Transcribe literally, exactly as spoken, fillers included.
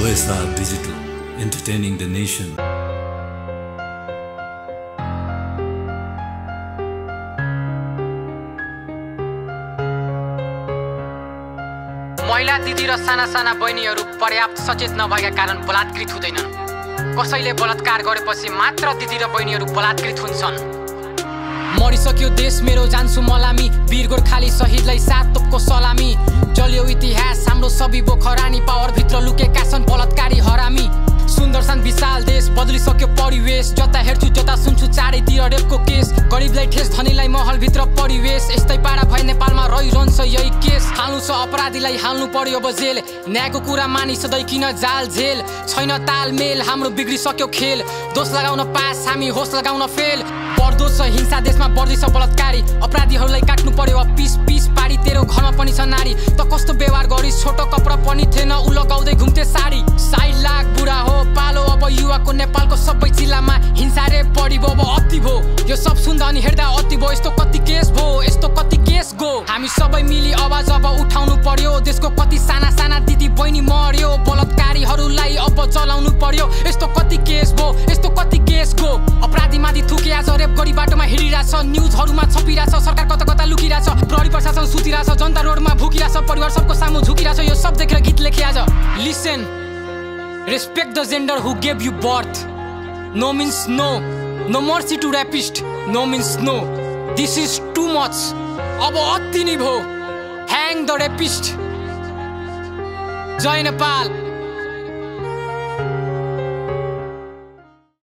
O S R Digital, entertaining the nation. महिला दिदी र साना साना बहिनीहरू पर्याप्त सचेत नभएका कारण बलात्कृत हुँदैनन्। कसैले बलात्कार गरेपछि मात्र दिदी र बहिनीहरू बलात्कृत हुन्छन्। मरिसक्यो देश मेरो जान्छु मलामी, वीर गोर्खाली शहीदलाई सात तोपको सलामी। जल्यो इतिहास हाम्रो सबै बोखरानी, पावर भित्र लुकेका छन् बलात्कारी हरामी। सुन्दर सान विशाल देश बदलिसक्यो परिवेश, जता हेर्छु जता सुन्छु चारैतिर रेपको केस। गरिबलाई ठेस धनीलाई महल भित्र परिवेश, यस्तै पारा भए नेपालमा रहिरहन्छ यही केस। हाल्नु छ अपराधीलाई हाल्नु पर्यो अब जेल, न्यायको कुरा मानि सधैँ किन जाल झेल। छैन तालमेल हाम्रो बिग्रिसक्यो खेल, दोष लगाउन पास हामी होस लगाउन फेल। बढ्दो छ हिंसा देशमा बढ्दैछ बलात्कारी, अपराधीहरूलाई काट्नु पर्यो अब पिस पिस पारी। तेरो घरमा पनि छ नारी त कस्तो व्यवहार गरिस्, छोटो कपडा पनि थिएन उ लगाउँदै घुम्थे साडी। साइड लाख बुढा हो पालो अब युवाको, नेपालको सबै जिल्लामा हिंसा रे बढी भो अब अति भो। यो सब सुन्दा अनि हेर्दा अति भो, यस्तो कति केस भो यस्तो कति केस गो। हामी सबै मिली आवाज अब उठाउनु पर्यो, देशको कति साना साना दिदी बहिनी मर्यो, बलात्कारीहरूलाई अब चलाउनु पर्यो। यस्तो कति केस भो यस्तो कति केस गो। अपराधी माथि थुके आज रेप गरी बाटोमा हिँडिरहेछ, न्युजहरूमा छपिरहेछ, सरकार कता कता लुकिरहेछ, प्रहरी प्रशासन सुतिरहेछ, जनता रोडमा भुकिरहेछ, परिवार सबको सामु झुकिरहेछ। यो सब देखेर गीत लेखे आज। Listen, respect the gender who gave you birth. No means no. No mercy to rapist. No means no. This is too much. अब अति नै भो। Hang the rapist. Jay Nepal.